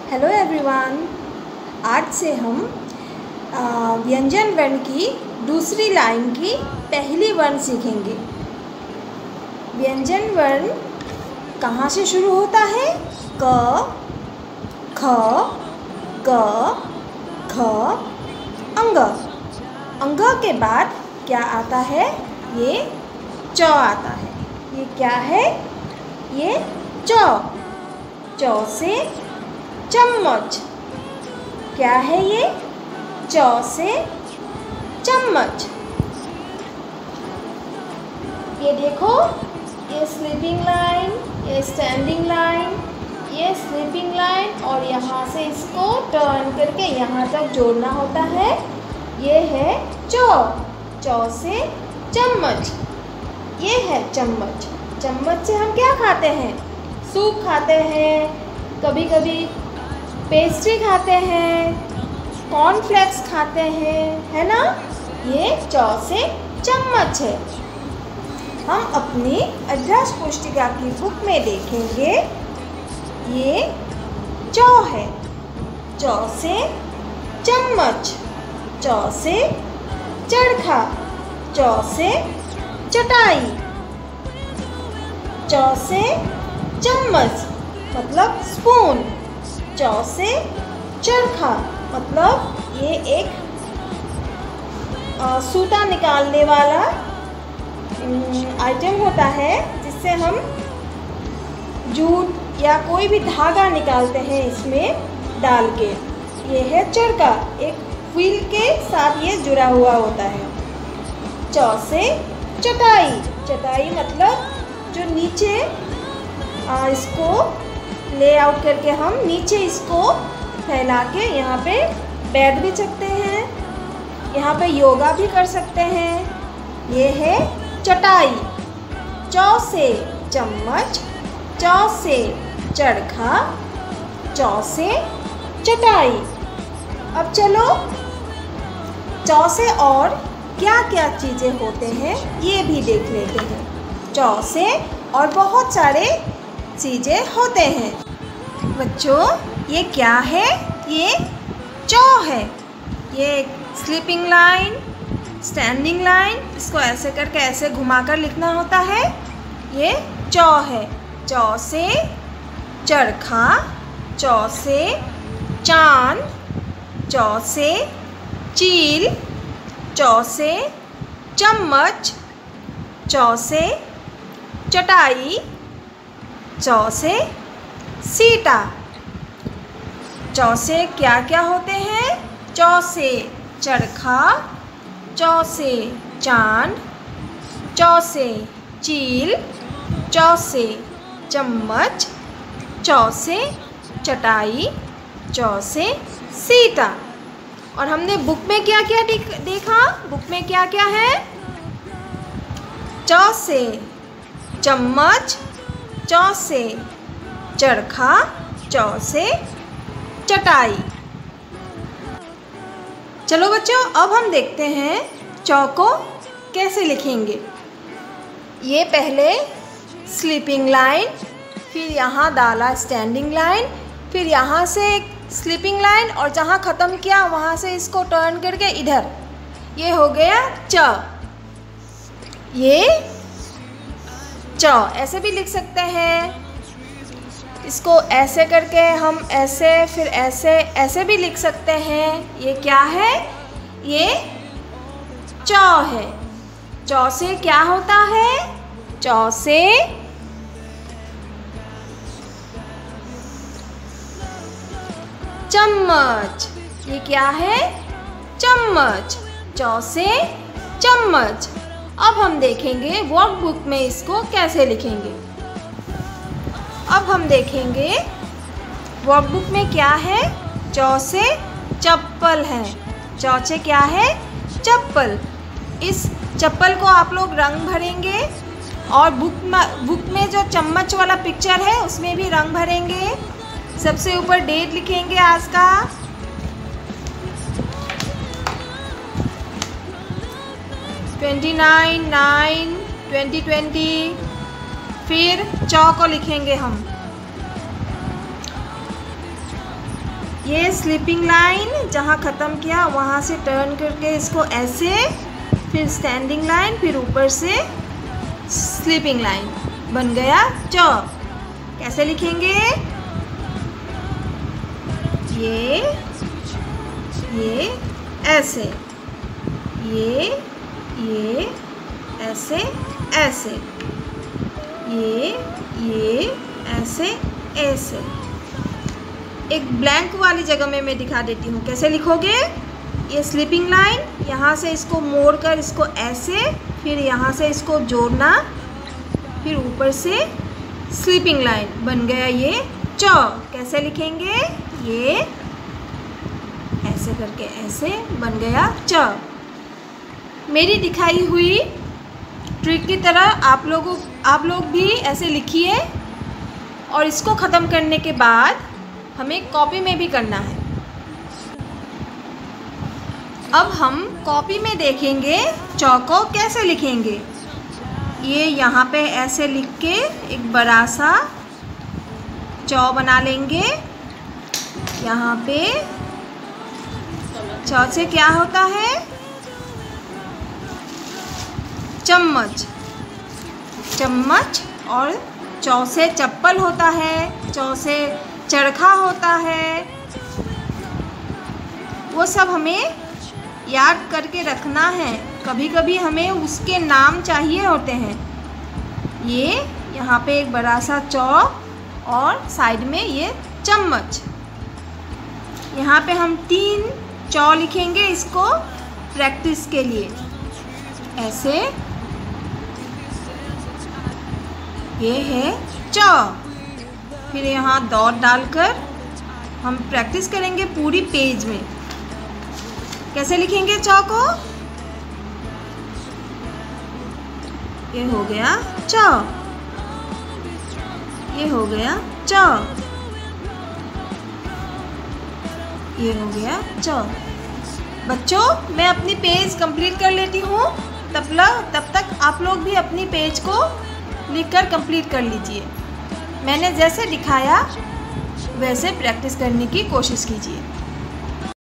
Hello everyone. आज से हम व्यंजन वर्ण की दूसरी लाइन की पहली वर्ण सीखेंगे। व्यंजन वर्ण कहाँ से शुरू होता है? क, ख, ग, घ, अंग। अंग के बाद क्या आता है? ये च आता है। ये क्या है? ये च। च से चम्मच। क्या है ये? च से चम्मच। ये देखो, ये स्लीपिंग लाइन, ये स्टैंडिंग लाइन, ये स्लीपिंग लाइन, और यहाँ से इसको टर्न करके यहाँ तक जोड़ना होता है। ये है च। च से चम्मच। ये है चम्मच। चम्मच से हम क्या खाते हैं? सूप खाते हैं, कभी कभी पेस्ट्री खाते हैं, कॉर्नफ्लेक्स खाते हैं, है ना? ये च से चम्मच है। हम अपनी अभ्यास पुस्तिका की बुक में देखेंगे, ये च है। च से चम्मच, च से चरखा, च से चटाई, च से चम्मच मतलब स्पून, च से चरखा मतलब ये एक सूता निकालने वाला आइटम होता है, जिससे हम जूट या कोई भी धागा निकालते हैं इसमें डाल के। ये है चरखा, एक व्हील के साथ ये जुड़ा हुआ होता है। च से चटाई। चटाई मतलब जो नीचे इसको ले आउट करके हम नीचे इसको फैला के यहाँ पे बैठ भी सकते हैं, यहाँ पे योगा भी कर सकते हैं। ये है चटाई। च से चम्मच, च से चरखा, च से चटाई। अब चलो च से और क्या क्या चीज़ें होते हैं ये भी देख लेते हैं। च से और बहुत सारे चीज़ें होते हैं। बच्चों, ये क्या है? ये च है। ये स्लीपिंग लाइन, स्टैंडिंग लाइन, इसको ऐसे करके ऐसे घुमाकर लिखना होता है। ये च है। च से चरखा, च से चांद, च से चील, च से चम्मच, च से चटाई, च से सीटा। च से क्या क्या होते हैं? च से चरखा, च से चांद, च से चील, च से चम्मच, च से चटाई, च से सीटा। और हमने बुक में क्या क्या देखा? बुक में क्या क्या है? च से चम्मच, च से चरखा, च से चटाई। चलो बच्चों, अब हम देखते हैं च को कैसे लिखेंगे। ये पहले स्लीपिंग लाइन, फिर यहाँ डाला स्टैंडिंग लाइन, फिर यहाँ से एक स्लीपिंग लाइन, और जहाँ ख़त्म किया वहाँ से इसको टर्न करके इधर। ये हो गया च। ये च ऐसे भी लिख सकते हैं। इसको ऐसे करके हम ऐसे, फिर ऐसे, ऐसे भी लिख सकते हैं। ये क्या है? ये च है। च से क्या होता है? च से चम्मच। ये क्या है? चम्मच। च से चम्मच। अब हम देखेंगे वर्कबुक में इसको कैसे लिखेंगे। अब हम देखेंगे वर्कबुक में क्या है। च से चप्पल है। च से क्या है? चप्पल। इस चप्पल को आप लोग रंग भरेंगे, और बुक में जो चम्मच वाला पिक्चर है उसमें भी रंग भरेंगे। सबसे ऊपर डेट लिखेंगे आज का। (29, 9, 2020). फिर च को लिखेंगे हम। ये स्लीपिंग लाइन जहाँ ख़त्म किया वहाँ से टर्न करके इसको ऐसे, फिर स्टैंडिंग लाइन, फिर ऊपर से स्लीपिंग लाइन, बन गया च। कैसे लिखेंगे? ये ऐसे, ये ऐसे ऐसे, ये ऐसे ऐसे। एक ब्लैंक वाली जगह में मैं दिखा देती हूँ, कैसे लिखोगे? ये स्लीपिंग लाइन, यहाँ से इसको मोड़कर इसको ऐसे, फिर यहाँ से इसको जोड़ना, फिर ऊपर से स्लीपिंग लाइन, बन गया ये च। कैसे लिखेंगे? ये ऐसे करके ऐसे, बन गया च। मेरी दिखाई हुई ट्रिक की तरह आप लोग भी ऐसे लिखिए, और इसको ख़त्म करने के बाद हमें कॉपी में भी करना है। अब हम कॉपी में देखेंगे च को कैसे लिखेंगे। ये यहाँ पे ऐसे लिख के एक बड़ा सा च बना लेंगे। यहाँ पे च से क्या होता है? चम्मच, चम्मच। और चौ से चप्पल होता है, चौ से चरखा होता है। वो सब हमें याद करके रखना है, कभी कभी हमें उसके नाम चाहिए होते हैं। ये यहाँ पे एक बड़ा सा चौ और साइड में ये चम्मच। यहाँ पे हम 3 चौ लिखेंगे इसको प्रैक्टिस के लिए, ऐसे। ये है च। फिर यहाँ डॉट डालकर हम प्रैक्टिस करेंगे पूरी पेज में। कैसे लिखेंगे च को? ये हो गया च, ये हो गया च, ये हो गया च। बच्चों, मैं अपनी पेज कंप्लीट कर लेती हूँ, तब तक आप लोग भी अपनी पेज को लिखकर कंप्लीट कर लीजिए। मैंने जैसे दिखाया वैसे प्रैक्टिस करने की कोशिश कीजिए।